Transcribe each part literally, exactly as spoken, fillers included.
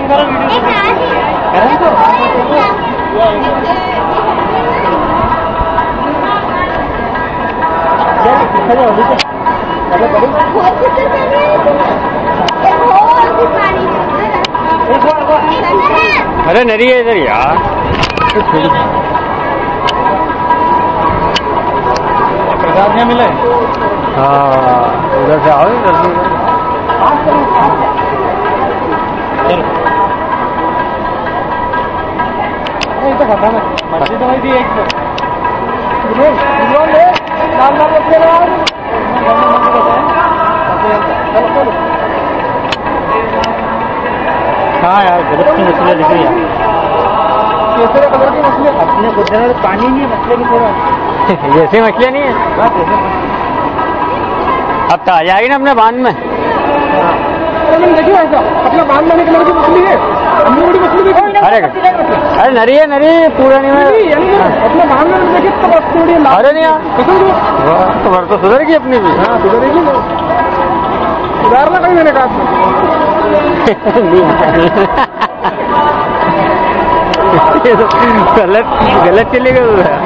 अरे नरी है इधर यार। प्रसाद नहीं मिले। हाँ उधर से आओ इधर से। नहीं तो खाता मैं मछली तो वही थी एक तो नाम नाम रखिए ना हाँ यार गलत की मछलियाँ दिख रही है। कैसे कलर की मछली अपने गुजरा पानी नहीं है मछली की थोड़ा जैसे मछलियाँ नहीं है अब तो आ जाएगी ना अपने बांध में। अरे मैंने देखी ऐसा अपना बांध में कलर की मछली है बड़ी मछली देखी। अरे अरे नरी है नरी पूरा नहीं है अपने बांध में देखी तो बस थोड़ी अरे नहीं तो भर तो सुधर गई अपनी भी। हाँ सुधरेगी सुधारना कहीं मैंने कहा गलत गलत चलेगा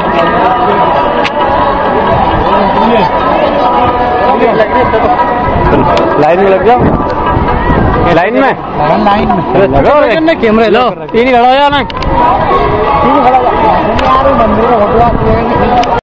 लाइन में लग जाओ लाइन में लाइन में कैमरे लो तीन खड़ा हो जाना तीन खड़ा